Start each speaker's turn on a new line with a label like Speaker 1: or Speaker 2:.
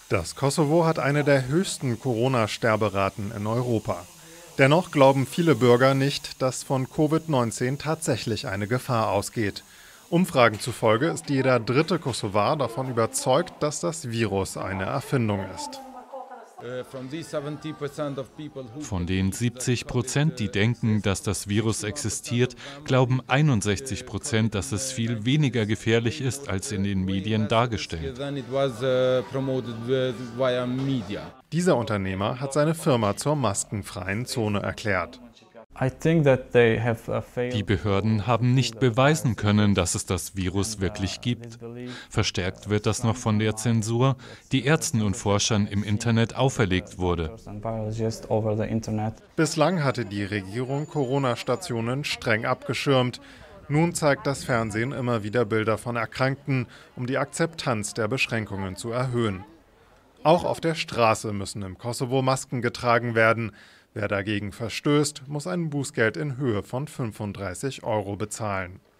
Speaker 1: Das Kosovo hat eine der höchsten Corona-Sterberaten in Europa. Dennoch glauben viele Bürger nicht, dass von Covid-19 tatsächlich eine Gefahr ausgeht. Umfragen zufolge ist jeder dritte Kosovar davon überzeugt, dass das Virus eine Erfindung ist.
Speaker 2: Von den 70%, die denken, dass das Virus existiert, glauben 61%, dass es viel weniger gefährlich ist, als in den Medien dargestellt.
Speaker 1: Dieser Unternehmer hat seine Firma zur maskenfreien Zone erklärt.
Speaker 2: Die Behörden haben nicht beweisen können, dass es das Virus wirklich gibt. Verstärkt wird das noch von der Zensur, die Ärzten und Forschern im Internet auferlegt wurde.
Speaker 1: Bislang hatte die Regierung Corona-Stationen streng abgeschirmt. Nun zeigt das Fernsehen immer wieder Bilder von Erkrankten, um die Akzeptanz der Beschränkungen zu erhöhen. Auch auf der Straße müssen im Kosovo Masken getragen werden. Wer dagegen verstößt, muss ein Bußgeld in Höhe von 35 € bezahlen.